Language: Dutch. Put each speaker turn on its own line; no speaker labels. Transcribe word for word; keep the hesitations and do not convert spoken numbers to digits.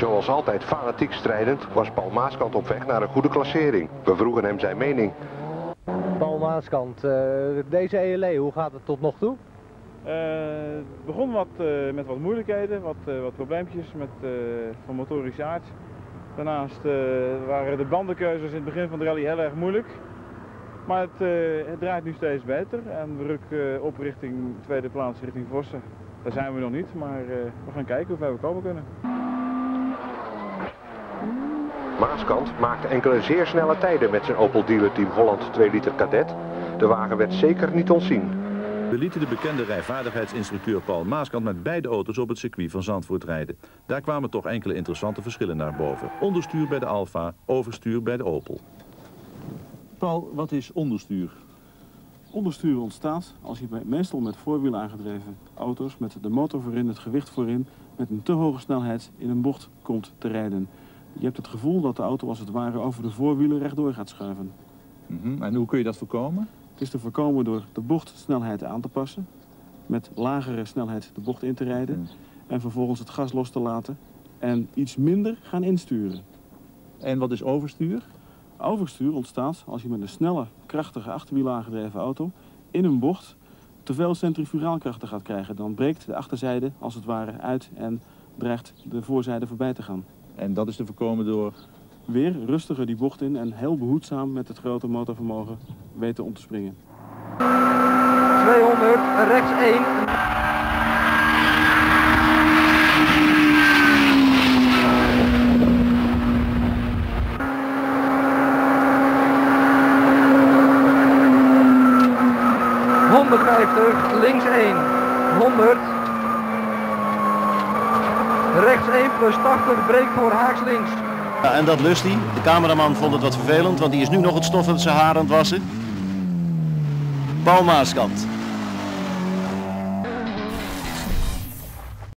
Zoals altijd fanatiek strijdend was Paul Maaskant op weg naar een goede klassering. We vroegen hem zijn mening.
Paul Maaskant, uh, deze E L E, hoe gaat het tot nog toe?
Uh, het begon wat, uh, met wat moeilijkheden, wat, uh, wat probleempjes met, uh, van motorische aard. Daarnaast uh, waren de bandenkeuzes in het begin van de rally heel erg moeilijk. Maar het, uh, het draait nu steeds beter en we rukken uh, op richting tweede plaats, richting Vossen. Daar zijn we nog niet, maar uh, we gaan kijken hoe ver we komen kunnen.
Maaskant maakte enkele zeer snelle tijden met zijn Opel dealerteam Holland twee liter Kadett. De wagen werd zeker niet ontzien.
We lieten de bekende rijvaardigheidsinstructeur Paul Maaskant met beide auto's op het circuit van Zandvoort rijden. Daar kwamen toch enkele interessante verschillen naar boven. Onderstuur bij de Alfa, overstuur bij de Opel. Paul, wat is onderstuur?
Onderstuur ontstaat als je bij, meestal met voorwiel aangedreven auto's met de motor voorin, het gewicht voorin, met een te hoge snelheid in een bocht komt te rijden. Je hebt het gevoel dat de auto als het ware over de voorwielen rechtdoor gaat schuiven.
Mm-hmm. En hoe kun je dat voorkomen?
Het is te voorkomen door de bochtsnelheid aan te passen, met lagere snelheid de bocht in te rijden mm. en vervolgens het gas los te laten en iets minder gaan insturen.
En wat is overstuur?
Overstuur ontstaat als je met een snelle, krachtige achterwiel aangedreven auto in een bocht te veel centrifugaalkrachten gaat krijgen. Dan breekt de achterzijde als het ware uit en dreigt de voorzijde voorbij te gaan.
En dat is te voorkomen door?
Weer rustiger die bocht in en heel behoedzaam met het grote motorvermogen weten om te springen.
tweehonderd, rechts één. honderdvijftig, links één. honderd. Rechts één plus tachtig, breek voor haaks links.
Ja, en dat lust hij. De cameraman vond het wat vervelend, want die is nu nog het stof uit zijn haar aan het wassen. Paul Maaskant.